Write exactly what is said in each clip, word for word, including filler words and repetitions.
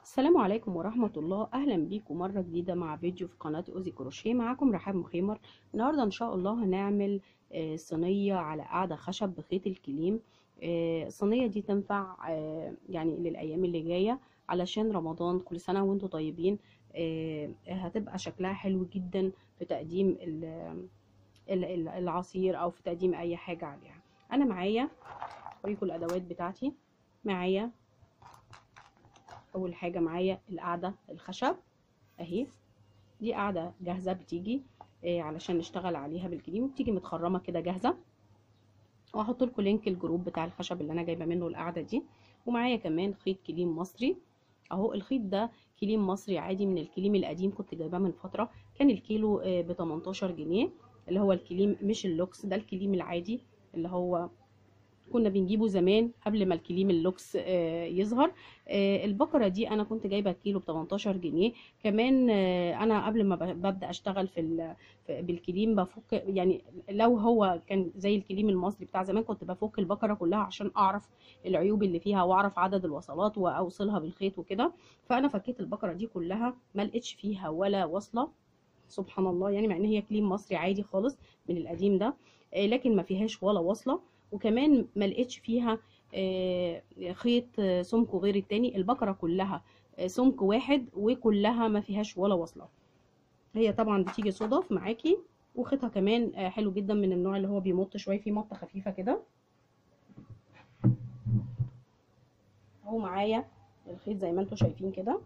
السلام عليكم ورحمة الله. أهلا بيكم مرة جديدة مع فيديو في قناة أوزي كروشيه. معاكم رحاب مخيمر. النهاردة إن شاء الله هنعمل آه، صينية على قاعدة خشب بخيط الكليم. آه، الصينية دي تنفع آه، يعني للأيام اللي جاية علشان رمضان. كل سنة وانتم طيبين. آه، هتبقى شكلها حلو جدا في تقديم ال- ال- ال- العصير أو في تقديم أي حاجة عليها. أنا معايا أوريكم الأدوات بتاعتي. معايا اول حاجه معايا القاعده الخشب اهي. دي قاعده جاهزه بتيجي إيه علشان نشتغل عليها بالكليم، بتيجي متخرمه كده جاهزه. وهحط لكم لينك الجروب بتاع الخشب اللي انا جايبه منه القاعده دي. ومعايا كمان خيط كليم مصري اهو. الخيط ده كليم مصري عادي من الكليم القديم، كنت جايباه من فتره، كان الكيلو ب تمنتاشر جنيه، اللي هو الكليم مش اللوكس، ده الكليم العادي اللي هو كنا بنجيبه زمان قبل ما الكليم اللوكس آه، يظهر. آه، البقرة دي انا كنت جايبة الكيلو ب تمنتاشر جنيه. كمان آه، انا قبل ما ب- ببدأ اشتغل في ال- في- بالكليم بفك، يعني لو هو كان زي الكليم المصري بتاع زمان كنت بفك البقرة كلها عشان اعرف العيوب اللي فيها واعرف عدد الوصلات واوصلها بالخيط وكده. فانا فكيت البقرة دي كلها، ما لقيتش فيها ولا وصلة، سبحان الله، يعني مع ان هي كليم مصري عادي خالص من القديم ده. آه، لكن ما فيهاش ولا وصلة. وكمان ما لقيتش فيها آه، خيط آه، سمكه غير التاني. البقرة كلها آه، سمك واحد وكلها ما فيهاش ولا وصلة. هي طبعا بتيجي صدف معاكي، وخيطها كمان آه، حلو جدا، من النوع اللي هو بيمط شوية، فيه مطة خفيفة كده. اهو معايا الخيط زي ما انتم شايفين كده.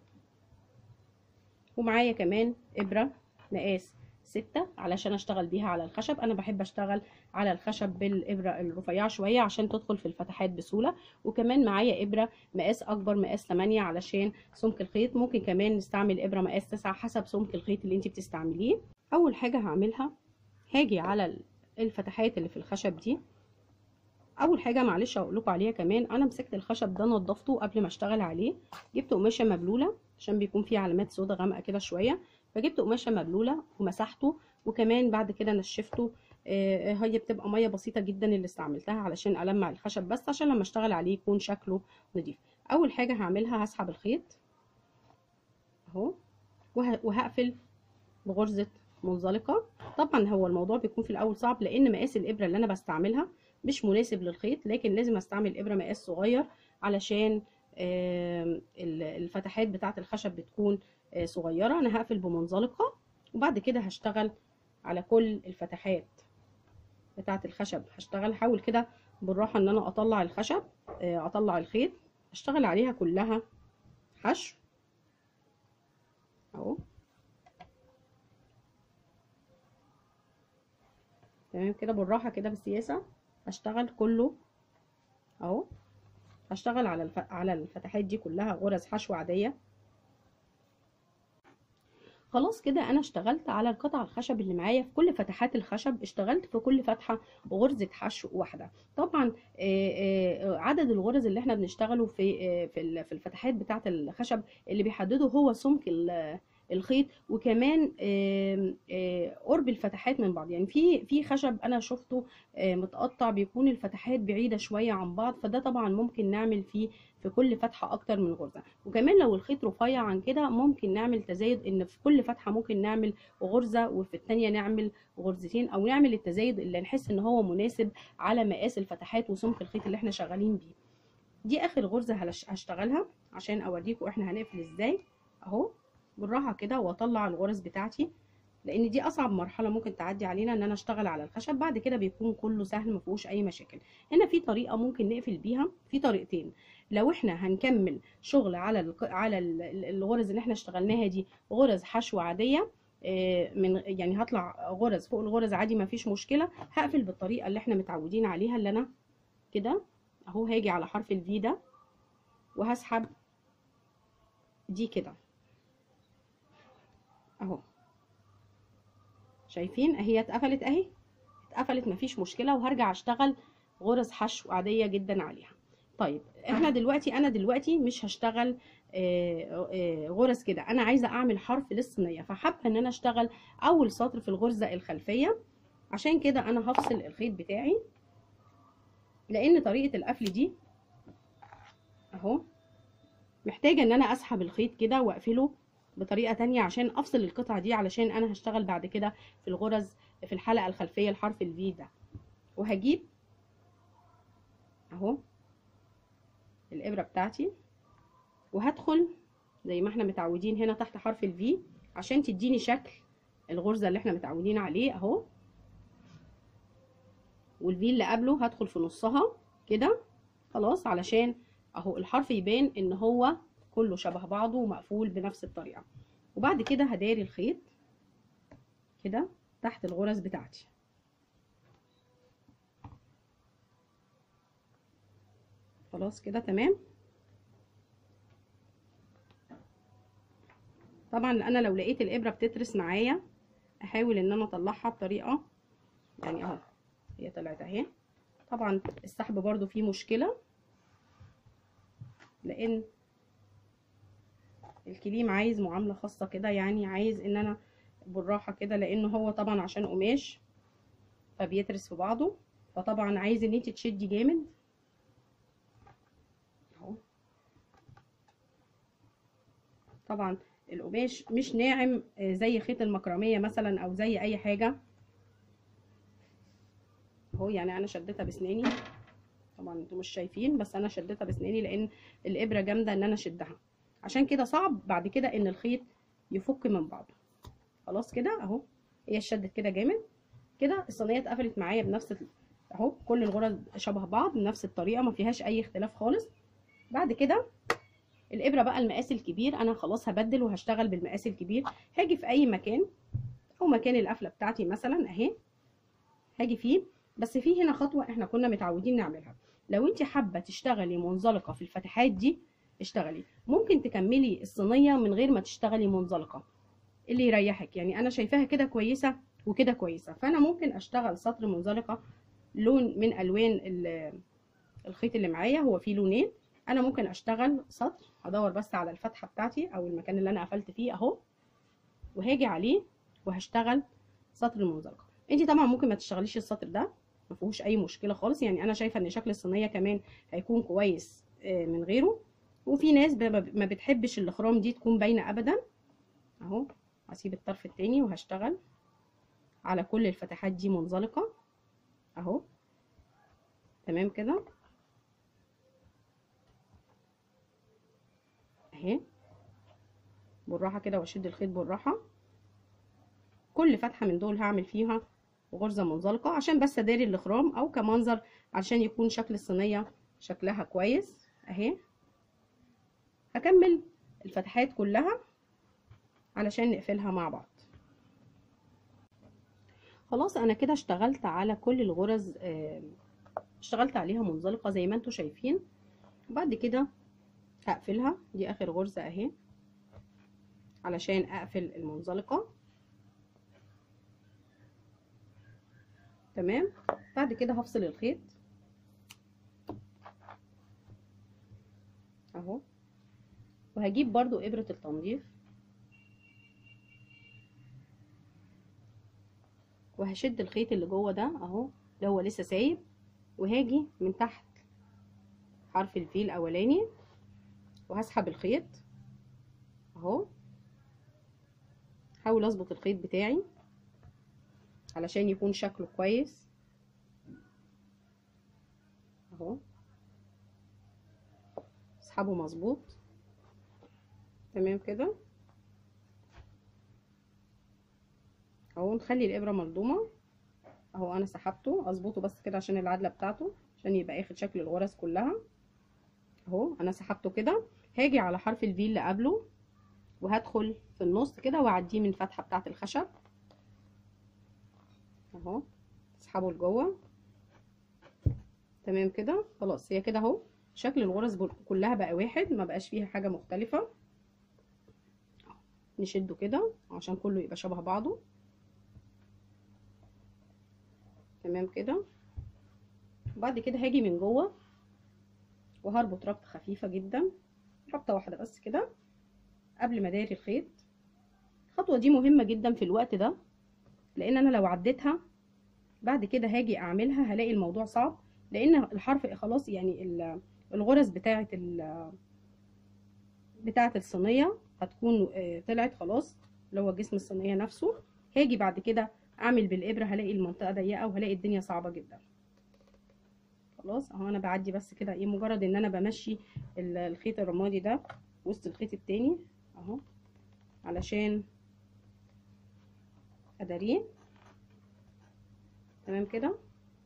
ومعايا كمان ابرة مقاس ستة علشان اشتغل بيها على الخشب. انا بحب اشتغل على الخشب بالابرة الرفيعة شوية عشان تدخل في الفتحات بسهولة. وكمان معايا ابرة مقاس اكبر، مقاس تمانية، علشان سمك الخيط. ممكن كمان نستعمل ابرة مقاس تسعة حسب سمك الخيط اللي انت بتستعمليه. اول حاجة هعملها هاجي على الفتحات اللي في الخشب دي. اول حاجه معلش اقول لكم عليها كمان، انا مسكت الخشب ده نضفته قبل ما اشتغل عليه. جبت قماشه مبلوله عشان بيكون فيه علامات سودا غامقه كده شويه، فجبت قماشه مبلوله ومسحته. وكمان بعد كده نشفته. آه هي بتبقى ميه بسيطه جدا اللي استعملتها علشان المع الخشب، بس عشان لما اشتغل عليه يكون شكله نضيف. اول حاجه هعملها هسحب الخيط اهو، وهقفل بغرزة منزلقة. طبعا هو الموضوع بيكون في الاول صعب لان مقاس الابرة اللي انا بستعملها مش مناسب للخيط، لكن لازم استعمل ابرة مقاس صغير علشان الفتحات بتاعة الخشب بتكون صغيرة. انا هقفل بمنزلقة وبعد كده هشتغل على كل الفتحات بتاعة الخشب. هشتغل حاول كده بالراحة ان انا اطلع الخشب، اطلع الخيط، اشتغل عليها كلها حشو اهو. تمام كده بالراحه كده بالسياسه هشتغل كله اهو. هشتغل على الف... على الفتحات دي كلها غرز حشو عاديه. خلاص كده انا اشتغلت على القطع الخشب اللي معايا. في كل فتحات الخشب اشتغلت في كل فتحه غرزه حشو واحده. طبعا عدد الغرز اللي احنا بنشتغله في في في الفتحات بتاعه الخشب اللي بيحدده هو سمك الخيط، وكمان قرب الفتحات من بعض. يعني في في خشب انا شفته متقطع بيكون الفتحات بعيده شويه عن بعض، فده طبعا ممكن نعمل فيه في كل فتحه اكتر من غرزه. وكمان لو الخيط رفيع عن كده ممكن نعمل تزايد، ان في كل فتحه ممكن نعمل غرزه وفي الثانيه نعمل غرزتين، او نعمل التزايد اللي نحس ان هو مناسب على مقاس الفتحات وسمك الخيط اللي احنا شغالين بيه. دي اخر غرزه هشتغلها عشان اوريكم احنا هنقفل ازاي اهو بالراحه كده، واطلع الغرز بتاعتي لان دي اصعب مرحله ممكن تعدي علينا، ان انا اشتغل على الخشب. بعد كده بيكون كله سهل ما فيهوش اي مشاكل. هنا في طريقه ممكن نقفل بيها، في طريقتين. لو احنا هنكمل شغل على ال على ال الغرز اللي احنا اشتغلناها دي غرز حشو عاديه، من يعني هطلع غرز فوق الغرز عادي ما فيش مشكله. هقفل بالطريقه اللي احنا متعودين عليها، اللي انا كده اهو. هاجي على حرف الفي ده وهسحب دي كده اهو. شايفين اهي اتقفلت اهي، اتقفلت مفيش مشكله. وهرجع اشتغل غرز حشو عاديه جدا عليها. طيب احنا دلوقتي انا دلوقتي مش هشتغل آآ آآ غرز كده، انا عايزه اعمل حرف للصينيه، فحابه ان انا اشتغل اول سطر في الغرزه الخلفيه. عشان كده انا هفصل الخيط بتاعي، لان طريقه القفل دي اهو محتاجه ان انا اسحب الخيط كده واقفله بطريقه تانية عشان افصل القطعه دي، علشان انا هشتغل بعد كده في الغرز في الحلقه الخلفيه لحرف الفي ده. وهجيب اهو الابره بتاعتي وهدخل زي ما احنا متعودين هنا تحت حرف الفي عشان تديني شكل الغرزه اللي احنا متعودين عليه اهو. والفي اللي قبله هدخل في نصها كده خلاص، علشان اهو الحرف يبان ان هو كله شبه بعضه ومقفول بنفس الطريقه. وبعد كده هداري الخيط كده تحت الغرز بتاعتي. خلاص كده تمام. طبعا انا لو لقيت الابره بتترس معايا احاول ان انا اطلعها بطريقه يعني اهو هي طلعت اهي. طبعا السحب برضو فيه مشكله لان الكليم عايز معامله خاصه كده، يعني عايز ان انا بالراحه كده، لان هو طبعا عشان قماش فبيترس في بعضه، فطبعا عايز ان انت تشدي جامد اهو. طبعا القماش مش ناعم زي خيط المكرميه مثلا او زي اي حاجه اهو. يعني انا شدتها بسناني، طبعا انتوا مش شايفين بس انا شدتها بسناني لان الابره جامده ان انا اشدها، عشان كده صعب بعد كده ان الخيط يفك من بعضه. خلاص كده اهو هي شدت كده جامد كده. الصينيه اتقفلت معايا بنفس اهو، كل الغرز شبه بعض بنفس الطريقه ما فيهاش اي اختلاف خالص. بعد كده الابره بقى المقاس الكبير انا خلاص هبدل وهشتغل بالمقاس الكبير. هاجي في اي مكان او مكان القفله بتاعتي مثلا اهي، هاجي فيه. بس في هنا خطوه احنا كنا متعودين نعملها، لو انت حابه تشتغلي منزلقه في الفتحات دي اشتغلي، ممكن تكملي الصينيه من غير ما تشتغلي منزلقه اللي يريحك. يعني انا شايفاها كده كويسه وكده كويسه، فانا ممكن اشتغل سطر منزلقه لون من الوان الخيط اللي معايا، هو فيه لونين. انا ممكن اشتغل سطر، هدور بس على الفتحه بتاعتي او المكان اللي انا قفلت فيه اهو، وهاجي عليه وهشتغل سطر منزلقه. انت طبعا ممكن ما تشتغليش السطر ده، ما فيهوش اي مشكله خالص. يعني انا شايفه ان شكل الصينيه كمان هيكون كويس من غيره. وفي ناس ما بتحبش الاخرام دي تكون باينه ابدا اهو. هسيب الطرف التاني وهشتغل على كل الفتحات دي منزلقه اهو. تمام كده اهي بالراحه كده، واشد الخيط بالراحه. كل فتحه من دول هعمل فيها غرزه منزلقه عشان بس اداري الاخرام او كمنظر عشان يكون شكل الصينيه شكلها كويس اهي. هكمل الفتحات كلها علشان نقفلها مع بعض. خلاص انا كده اشتغلت على كل الغرز، اشتغلت عليها منزلقه زي ما انتم شايفين. بعد كده هقفلها، دي اخر غرزه اهي علشان اقفل المنزلقه. تمام. بعد كده هفصل الخيط اهو، وهجيب برضو ابرة التنظيف وهشد الخيط اللي جوه ده اهو اللي هو لسه سايب، وهاجي من تحت حرف الفي الاولاني وهسحب الخيط اهو. حاول اظبط الخيط بتاعي علشان يكون شكله كويس اهو، اسحبه مظبوط. تمام كده اهو. نخلي الابره ملضومه اهو، انا سحبته اظبطه بس كده عشان العدله بتاعته عشان يبقى اخد شكل الغرز كلها اهو. انا سحبته كده، هاجي على حرف الفي اللي قبله وهدخل في النص كده واعديه من الفتحه بتاعه الخشب اهو، اسحبه لجوه. تمام كده خلاص. هي كده اهو شكل الغرز كلها بقى واحد، ما بقاش فيها حاجه مختلفه. نشده كده عشان كله يبقى شبه بعضه. تمام كده. وبعد كده هاجي من جوه وهربط ربطه خفيفه جدا، ربطه واحده بس كده قبل ما اداري الخيط. الخطوه دي مهمه جدا في الوقت ده، لان انا لو عديتها بعد كده هاجي اعملها هلاقي الموضوع صعب، لان الحرف خلاص يعني الغرز بتاعه بتاعه الصينيه هتكون طلعت خلاص، اللي هو جسم الصينيه نفسه. هاجي بعد كده اعمل بالابره، هلاقي المنطقه ضيقه وهلاقي الدنيا صعبه جدا. خلاص اهو انا بعدي بس كده ايه، مجرد ان انا بمشي الخيط الرمادي ده وسط الخيط التاني اهو علشان اداريه. تمام كده.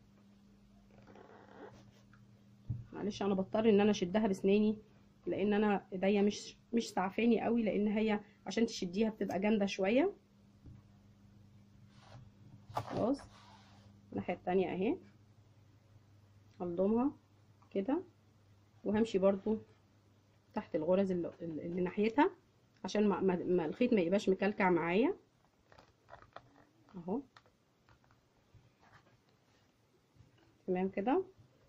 معلش انا بضطر ان انا اشدها باسناني لان انا ايديا مش مش سعفاني قوي، لان هي عشان تشديها بتبقى جامده شويه. خلاص الناحيه التانية اهي هلضمها كده، وهمشي برضو تحت الغرز اللي, اللي ناحيتها عشان ما, ما الخيط ما يبقاش مكلكع معايا اهو. تمام كده.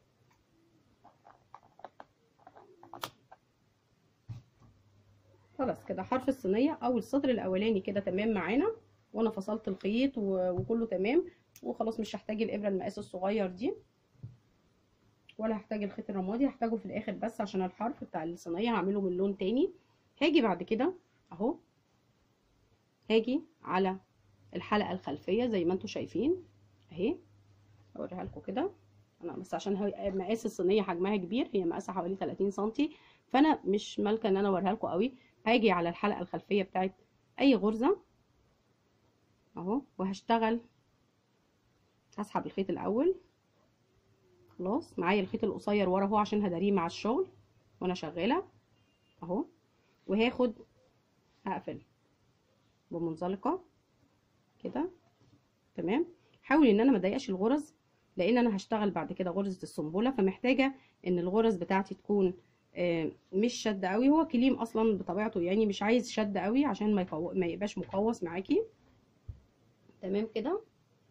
خلاص كده حرف الصينيه او السطر الاولاني كده تمام معانا، وانا فصلت الخيط وكله تمام، وخلاص مش هحتاج الابره المقاس الصغير دي ولا هحتاج الخيط الرمادي، هحتاجه في الاخر بس عشان الحرف بتاع الصينيه هعمله من لون تاني. هاجي بعد كده اهو، هاجي على الحلقه الخلفيه زي ما انتم شايفين اهي، اوريها لكم كده انا بس عشان هي مقاس الصينيه حجمها كبير، هي مقاسها حوالي تلاتين سنتي، فانا مش مالكه ان انا اوريها لكم قوي. هاجي على الحلقه الخلفيه بتاعت اي غرزه اهو، وهشتغل هسحب الخيط الاول. خلاص معايا الخيط القصير ورا اهو عشان هداريه مع الشغل وانا شغاله اهو، وهاخد هقفل بمنزلقه كده. تمام. حاول ان انا ما اضيقش الغرز لان انا هشتغل بعد كده غرزه السنبله، فمحتاجه ان الغرز بتاعتي تكون مش شد قوي. هو كليم اصلا بطبيعته يعني مش عايز شد قوي عشان ما يقو... ما يبقاش مقوس معاكي. تمام كده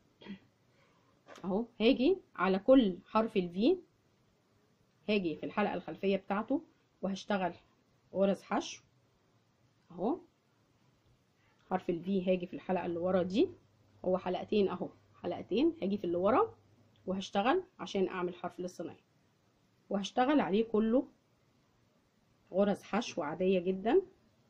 اهو. هاجي على كل حرف الفي، هاجي في الحلقه الخلفيه بتاعته وهشتغل غرز حشو اهو. حرف الفي هاجي في الحلقه اللي ورا دي، هو حلقتين اهو، حلقتين هاجي في اللي ورا وهشتغل عشان اعمل حرف للصينيه، وهشتغل عليه كله غرز حشو عاديه جدا.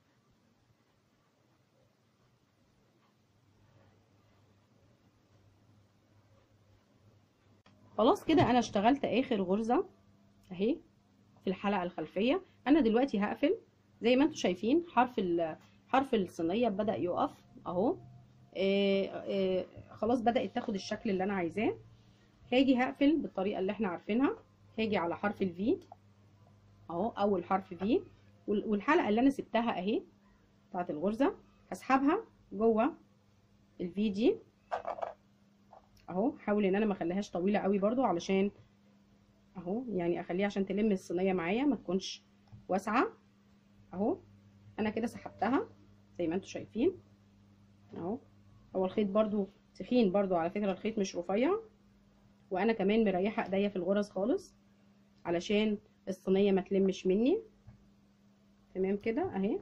خلاص كده انا اشتغلت اخر غرزه اهي في الحلقه الخلفيه. انا دلوقتي هقفل زي ما انتم شايفين حرف حرف الصينيه بدا يقف اهو. آه آه خلاص بدات تاخد الشكل اللي انا عايزاه. هاجي هقفل بالطريقه اللي احنا عارفينها، هاجي على حرف الفي اهو، اول حرف في، والحلقه اللي انا سبتها اهي بتاعت الغرزه هسحبها جوه الفي دي اهو. حاول ان انا ما اخليهاش طويله قوي برضو علشان اهو، يعني اخليها عشان تلم الصينيه معايا ما تكونش واسعه اهو. انا كده سحبتها زي ما انتم شايفين اهو. هو الخيط برضو تخين برضو على فكره، الخيط مش رفيع، وانا كمان مريحه ايديا في الغرز خالص علشان الصينيه ما تلمش مني. تمام كده اهي.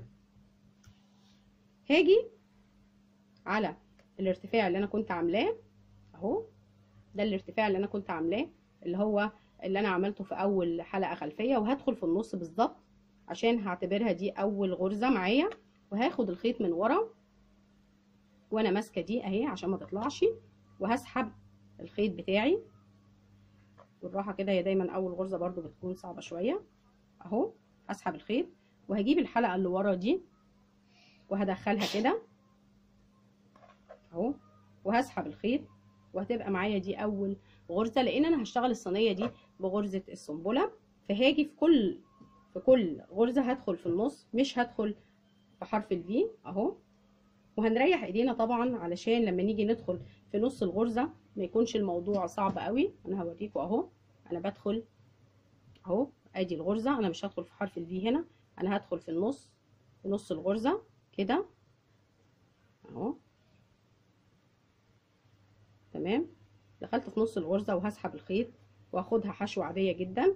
هاجي على الارتفاع اللي انا كنت عاملاه اهو، ده الارتفاع اللي انا كنت عاملاه اللي هو اللي انا عملته في اول حلقه خلفيه، وهدخل في النص بالظبط عشان هعتبرها دي اول غرزه معايا، وهاخد الخيط من ورا وانا ماسكه دي اهي عشان ما تطلعش، وهسحب الخيط بتاعي بالراحه كده. هي دايما اول غرزه برضو بتكون صعبه شويه اهو. هسحب الخيط وهجيب الحلقه اللي ورا دي وهدخلها كده اهو، وهسحب الخيط وهتبقى معايا دي اول غرزه، لان انا هشتغل الصينيه دي بغرزه السنبله. فهاجي في كل في كل غرزه هدخل في النص، مش هدخل في حرف الفي اهو. وهنريح ايدينا طبعا علشان لما نيجي ندخل في نص الغرزه ما يكونش الموضوع صعب قوي. انا هوريكم اهو، انا بدخل اهو ادي الغرزه، انا مش هدخل في حرف الفي هنا، انا هدخل في النص في نص الغرزه كده اهو. تمام. دخلت في نص الغرزه وهسحب الخيط واخدها حشو عاديه جدا.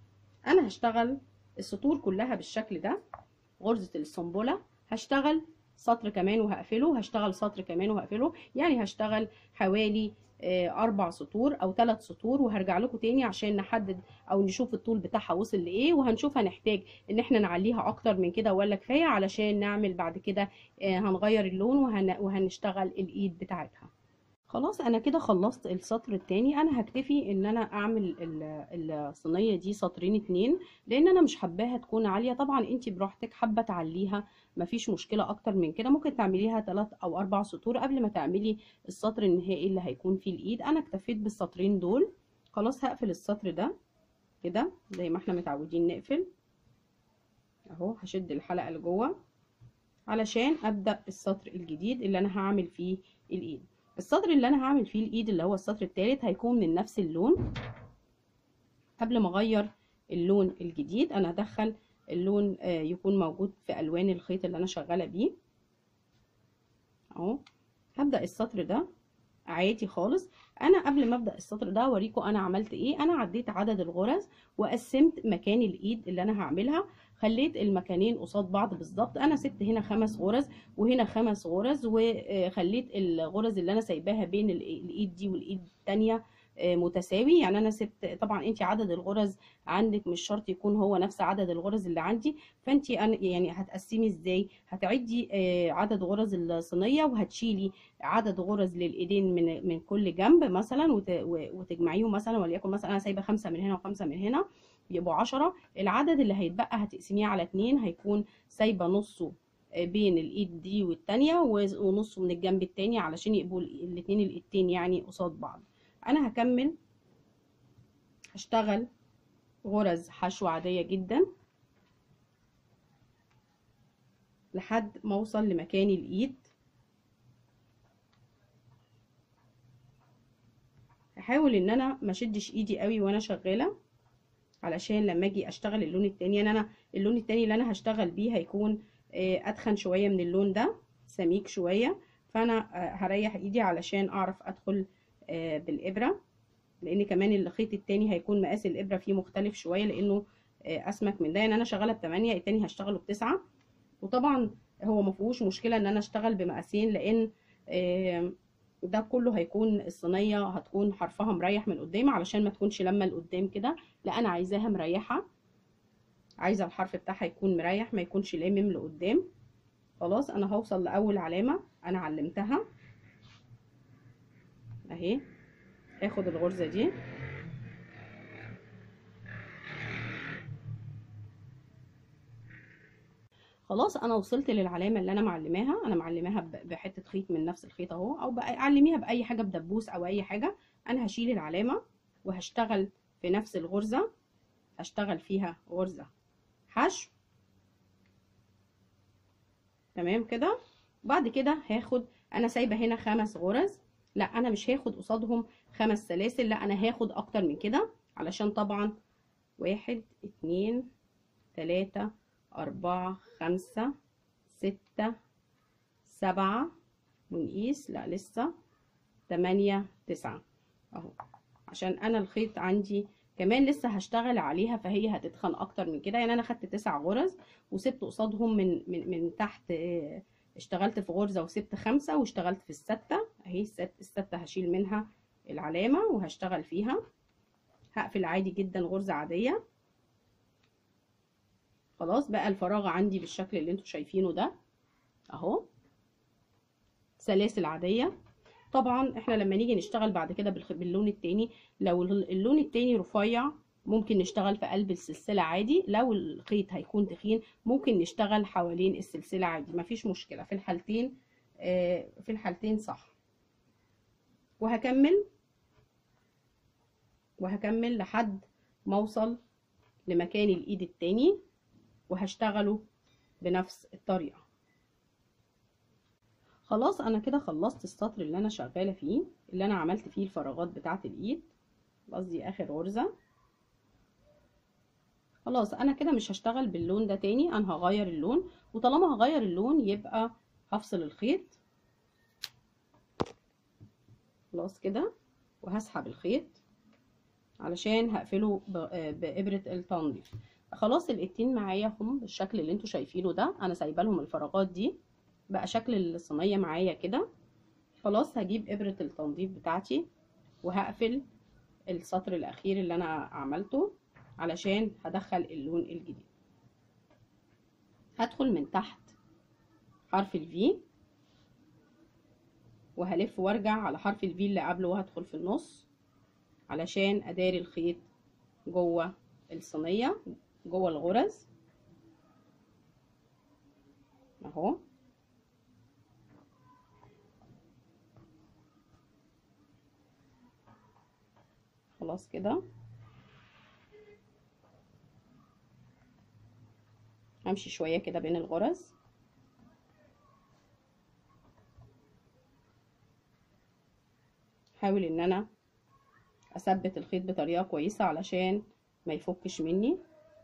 انا هشتغل السطور كلها بالشكل ده. غرزه السنبله هشتغل سطر كمان وهقفله، هشتغل سطر كمان وهقفله، يعني هشتغل حوالي اربع سطور او ثلاث سطور، وهرجع لكم تاني عشان نحدد او نشوف الطول بتاعها وصل لايه، وهنشوف هنحتاج ان احنا نعليها اكتر من كده ولا كفايه، علشان نعمل بعد كده هنغير اللون وهن... وهنشتغل الايد بتاعتها. خلاص انا كده خلصت السطر التاني. انا هكتفي ان انا اعمل الصينيه دي سطرين اتنين، لان انا مش حباها تكون عاليه. طبعا انت براحتك، حابه تعليها مفيش مشكله اكتر من كده، ممكن تعمليها ثلاث او اربع سطور قبل ما تعملي السطر النهائي اللي هيكون فيه الايد. انا اكتفيت بالسطرين دول. خلاص هقفل السطر ده كده زي ما احنا متعودين نقفل اهو. هشد الحلقه لجوه علشان ابدا السطر الجديد اللي انا هعمل فيه الايد. السطر اللي انا هعمل فيه الايد اللي هو السطر الثالث هيكون من نفس اللون. قبل ما اغير اللون الجديد انا هدخل اللون يكون موجود في الوان الخيط اللي انا شغاله بيه اهو. هبدا السطر ده عادي خالص. انا قبل ما ابدا السطر ده اوريكم انا عملت ايه. انا عديت عدد الغرز وقسمت مكان الايد اللي انا هعملها، خليت المكانين قصاد بعض بالظبط. انا سبت هنا خمس غرز وهنا خمس غرز، وخليت الغرز اللي انا سايباها بين الايد دي والايد التانية متساوي. يعني انا سبت، طبعا انت عدد الغرز عندك مش شرط يكون هو نفس عدد الغرز اللي عندي، فانت يعني هتقسمي ازاي؟ هتعدي عدد غرز الصينيه وهتشيلي عدد غرز للايدين من من كل جنب مثلا، وتجمعيهم مثلا، وليكن مثلا انا سايبه خمسه من هنا وخمسه من هنا يبقوا عشرة. العدد اللي هيتبقى هتقسميه على اتنين، هيكون سايبه نصه بين الايد دي والتانية ونصه من الجنب التاني علشان يبقوا الاتنين الايدتين يعني قصاد بعض. انا هكمل هشتغل غرز حشو عاديه جدا لحد ما اوصل لمكان الايد. هحاول ان انا ما اشدش ايدي قوي وانا شغاله علشان لما اجي اشتغل اللون التاني، يعني انا اللون التاني اللي انا هشتغل بيه هيكون اتخن شويه من اللون ده، سميك شويه، فانا هريح ايدي علشان اعرف ادخل بالابره، لان كمان الخيط التاني هيكون مقاس الابره فيه مختلف شويه لانه اسمك من ده. يعني انا شغاله بتمانية، التاني هشتغله بتسعة. وطبعا هو مفيهوش مشكله ان انا اشتغل بمقاسين، لان ده كله هيكون الصينيه هتكون حرفها مريح من قدام علشان ما تكونش لما لقدام كده، لا انا عايزاها مريحه، عايزه الحرف بتاعها يكون مريح ما يكونش لامم لقدام. خلاص انا هوصل لاول علامه انا علمتها اهي. هاخد الغرزه دي خلاص. انا وصلت للعلامه اللي انا معلماها. انا معلماها بحته خيط من نفس الخيط اهو، او علميها باي حاجه، بدبوس او اي حاجه. انا هشيل العلامه وهشتغل في نفس الغرزه، هشتغل فيها غرزه حشو تمام كده. وبعد كده هاخد، انا سايبه هنا خمس غرز، لا انا مش هاخد قصادهم خمس سلاسل، لا انا هاخد اكتر من كده علشان طبعا واحد اتنين تلاته اربعه خمسه سته سبعه ونقيس، لا لسه تمانية تسعة اهو، عشان انا الخيط عندي كمان لسه هشتغل عليها فهي هتتخن اكتر من كده. يعني انا خدت تسع غرز وسبت قصادهم من من من تحت، اشتغلت في غرزه وسبت خمسه واشتغلت في السته اهي. السته هشيل منها العلامه وهشتغل فيها، هقفل عادي جدا غرزه عاديه. خلاص بقى الفراغ عندي بالشكل اللي انتوا شايفينه ده اهو، سلاسل عاديه. طبعا احنا لما نيجي نشتغل بعد كده باللون التاني، لو اللون التاني رفيع ممكن نشتغل في قلب السلسلة عادي، لو الخيط هيكون تخين ممكن نشتغل حوالين السلسلة عادي، مفيش مشكلة في الحالتين. آه في الحالتين صح. وهكمل وهكمل لحد ما اوصل لمكان الايد التاني وهشتغله بنفس الطريقة. خلاص انا كده خلصت السطر اللي انا شغالة فيه، اللي انا عملت فيه الفراغات بتاعة الايد، قصدي اخر غرزة. خلاص انا كده مش هشتغل باللون ده تاني، انا هغير اللون، وطالما هغير اللون يبقى هفصل الخيط خلاص كده، وهسحب الخيط علشان هقفله بإبرة التنظيف. خلاص الايدين معايا هم بالشكل اللي انتوا شايفينه ده، انا سايبه لهم الفراغات دي بقى شكل الصينيه معايا كده. خلاص هجيب ابره التنظيف بتاعتي وهقفل السطر الاخير اللي انا عملته علشان هدخل اللون الجديد. هدخل من تحت حرف الفي وهلف وارجع على حرف الفي اللي قبله وهدخل في النص علشان اداري الخيط جوه الصينيه جوه الغرز اهو. خلاص كده همشي شويه كده بين الغرز حاول ان انا اثبت الخيط بطريقه كويسه علشان ما يفكش مني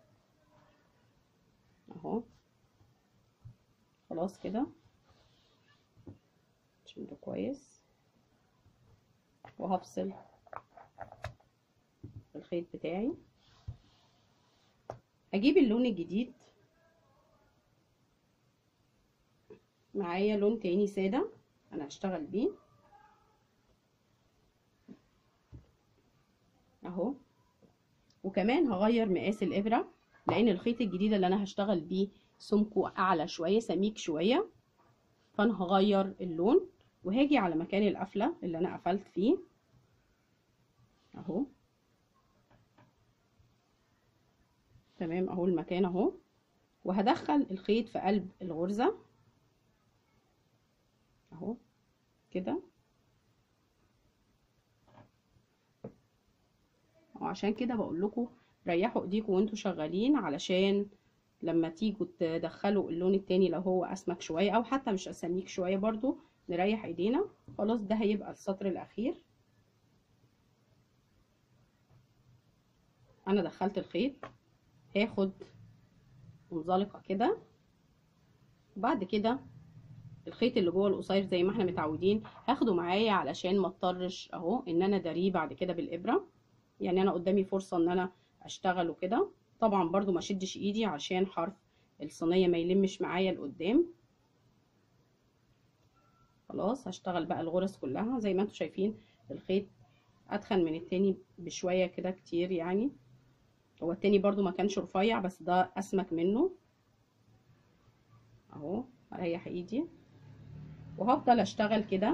اهو. خلاص كده شده كويس وهفصل الخيط بتاعي. هجيب اللون الجديد معايا لون تاني ساده انا هشتغل بيه اهو. وكمان هغير مقاس الابره لان الخيط الجديد اللي انا هشتغل بيه سمكه اعلى شويه سميك شويه، فانا هغير اللون وهاجي على مكان القفله اللي انا قفلت فيه اهو. تمام اهو المكان اهو، وهدخل الخيط في قلب الغرزه اهو كده. وعشان كده بقول لكم ريحوا ايديكم وانتوا شغالين علشان لما تيجوا تدخلوا اللون التاني لو هو اسمك شويه او حتى مش اسميك شويه برضو نريح ايدينا. خلاص ده هيبقى السطر الاخير. انا دخلت الخيط هاخد منزلقه كده وبعد كده الخيط اللي جوه القصير زي ما احنا متعودين هاخده معايا علشان ما اضطرش اهو ان انا اداريه بعد كده بالابره. يعني انا قدامي فرصه ان انا اشتغله كده. طبعا برضو ما اشدش ايدي عشان حرف الصينيه ما يلمش معايا لقدام. خلاص هشتغل بقى الغرز كلها زي ما انتم شايفين الخيط اتخن من التاني بشويه كده كتير، يعني هو التاني برضو ما كانش رفيع بس ده اسمك منه اهو. اريح ايدي وهفضل اشتغل كده.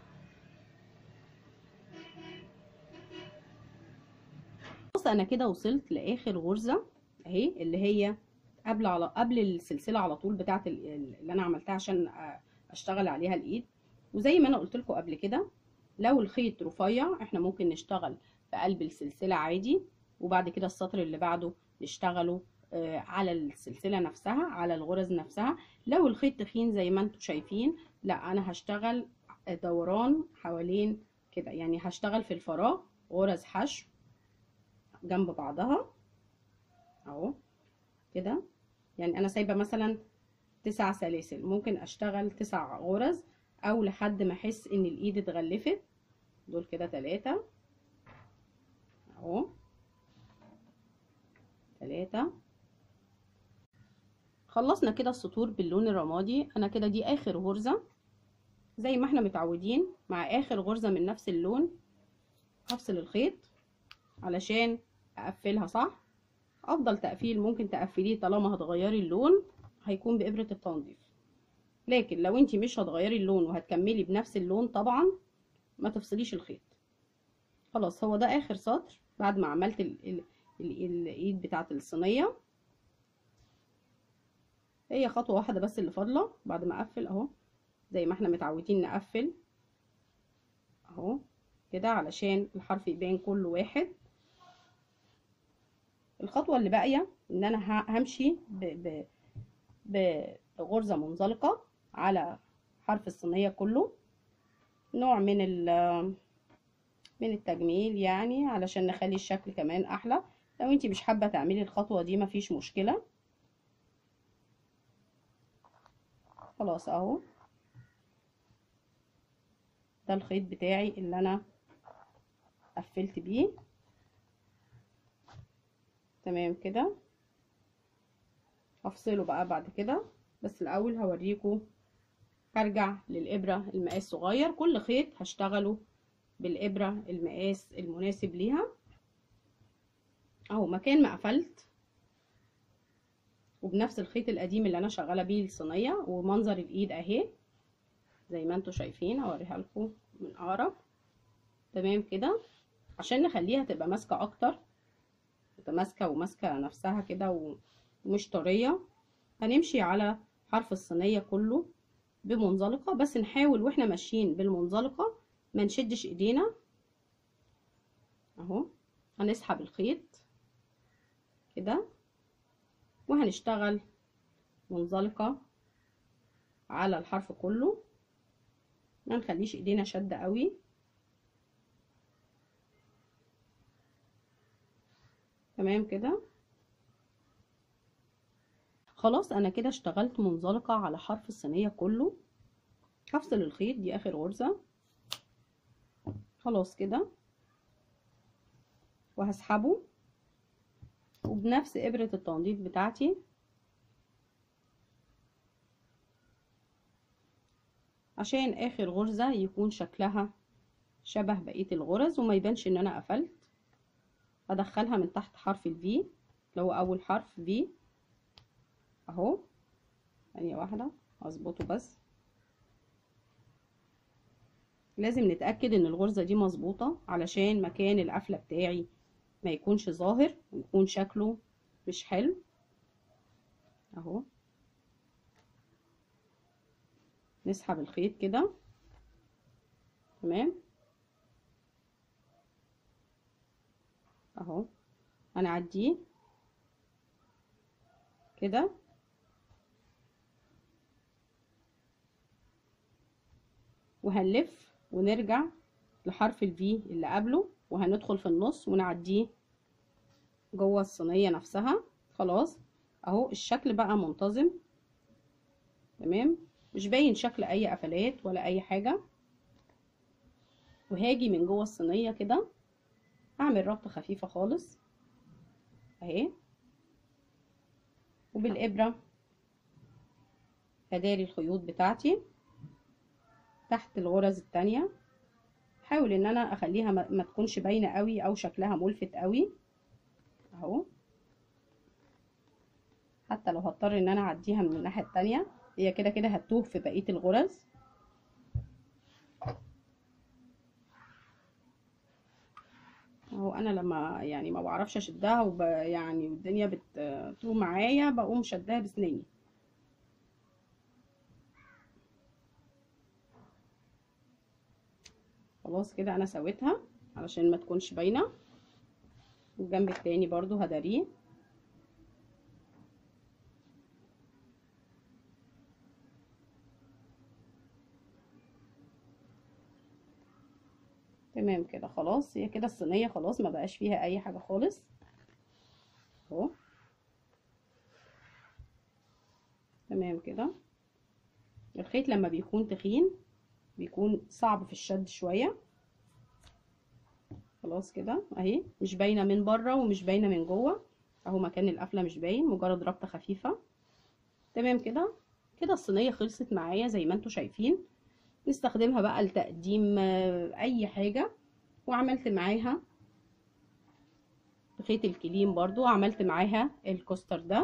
بص انا كده وصلت لاخر غرزه اهي اللي هي قبل على قبل السلسله على طول بتاعه اللي انا عملتها عشان اشتغل عليها الايد. وزي ما انا قلت لكم قبل كده لو الخيط رفيع احنا ممكن نشتغل في قلب السلسله عادي وبعد كده السطر اللي بعده نشتغله على السلسله نفسها على الغرز نفسها. لو الخيط تخين زي ما انتم شايفين لا انا هشتغل دوران حوالين كده، يعني هشتغل في الفراغ غرز حشو جنب بعضها اهو كده. يعني انا سايبه مثلا تسع سلاسل ممكن اشتغل تسع غرز او لحد ما احس ان الايد اتغلفت. دول كده تلاتة اهو تلاتة. خلصنا كده السطور باللون الرمادي. انا كده دي اخر غرزه زي ما احنا متعودين مع اخر غرزه من نفس اللون هفصل الخيط علشان اقفلها صح. افضل تقفيل ممكن تقفليه طالما هتغيري اللون هيكون بابره التنظيف، لكن لو انتي مش هتغيري اللون وهتكملي بنفس اللون طبعا ما تفصليش الخيط. خلاص هو ده اخر سطر بعد ما عملت ال ال ال الايد بتاعه الصينيه. هي خطوه واحده بس اللي فاضله بعد ما اقفل اهو زي ما احنا متعودين نقفل اهو كده علشان الحرف يبان كل واحد. الخطوه اللي باقيه ان انا همشي ب ب بغرزه منزلقه على حرف الصينيه كله، نوع من من التجميل يعني علشان نخلي الشكل كمان احلى. لو انتي مش حابه تعملي الخطوه دي مفيش مشكله. خلاص اهو ده الخيط بتاعي اللي انا قفلت بيه تمام كده. هفصله بقى بعد كده بس الاول هوريكم هرجع للإبرة المقاس صغير. كل خيط هشتغله بالإبرة المقاس المناسب ليها اهو. مكان ما قفلت وبنفس الخيط القديم اللي انا شغاله بيه الصينيه، ومنظر الايد اهي زي ما انتم شايفين. اوريها لكم من اقرب. تمام كده عشان نخليها تبقى ماسكه اكتر، تبقى ماسكه وماسكه نفسها كده ومش طريه. هنمشي على حرف الصينيه كله بمنزلقه، بس نحاول واحنا ماشيين بالمنزلقه ما نشدش ايدينا اهو. هنسحب الخيط كده وهنشتغل منزلقه على الحرف كله، ما نخليش ايدينا شاده قوي. تمام كده خلاص. انا كده اشتغلت منزلقه على حرف الصينيه كله. هفصل الخيط، دي اخر غرزه خلاص كده، وهسحبه وبنفس ابره التنظيف بتاعتي عشان اخر غرزه يكون شكلها شبه بقيه الغرز وما يبانش ان انا قفلت. هدخلها من تحت حرف الفي اللي هو اول حرف في اهو. ثانيه واحده اظبطه، بس لازم نتاكد ان الغرزه دي مظبوطه علشان مكان القفله بتاعي ما يكونش ظاهر ويكون شكله مش حلو اهو. نسحب الخيط كده تمام اهو. هنعديه كده وهنلف ونرجع لحرف الفي اللي قبله، وهندخل في النص ونعديه جوه الصينيه نفسها. خلاص اهو الشكل بقى منتظم تمام، مش باين شكل اي قفلات ولا اي حاجه. وهاجي من جوه الصينيه كده هعمل ربطه خفيفه خالص اهي، وبالابره هداري الخيوط بتاعتي تحت الغرز التانية. حاول ان انا اخليها ما تكونش باينه قوي او شكلها ملفت قوي اهو، حتى لو هضطر ان انا اعديها من الناحيه التانية، هي كده كده هتوه في بقيه الغرز اهو. انا لما يعني ما بعرفش اشدها وب يعني والدنيا بتوه معايا بقوم شدها بسناني. خلاص كده انا سويتها علشان ما تكونش باينه. والجنب التاني برضو هداريه تمام كده. خلاص هي كده الصينيه خلاص ما بقاش فيها اي حاجه خالص اهو. تمام كده. الخيط لما بيكون تخين بيكون صعب في الشد شويه. خلاص كده اهي مش باينه من بره ومش باينه من جوه اهو، مكان القفله مش باين، مجرد ربطه خفيفه. تمام كده. كده الصينيه خلصت معايا زي ما انتم شايفين. نستخدمها بقى لتقديم اي حاجه. وعملت معاها خيط الكليم برضو، عملت معاها الكوستر ده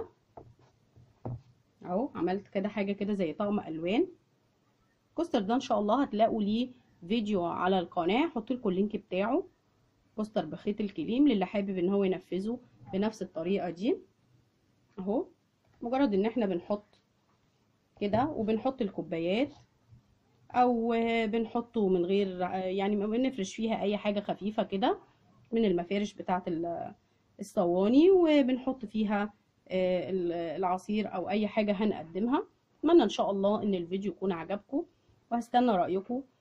اهو. عملت كده حاجه كده زي طقم الوان. الكوستر ده ان شاء الله هتلاقوا ليه فيديو على القناه، هحط لكم اللينك بتاعه. كوستر بخيط الكليم للي حابب ان هو ينفذه بنفس الطريقه دي اهو. مجرد ان احنا بنحط كده وبنحط الكوبايات او بنحطه من غير يعني ما بنفرش فيها اي حاجه خفيفه كده من المفارش بتاعه الصواني، وبنحط فيها العصير او اي حاجه هنقدمها. اتمنى ان شاء الله ان الفيديو يكون عجبكم، وهستنى رايكم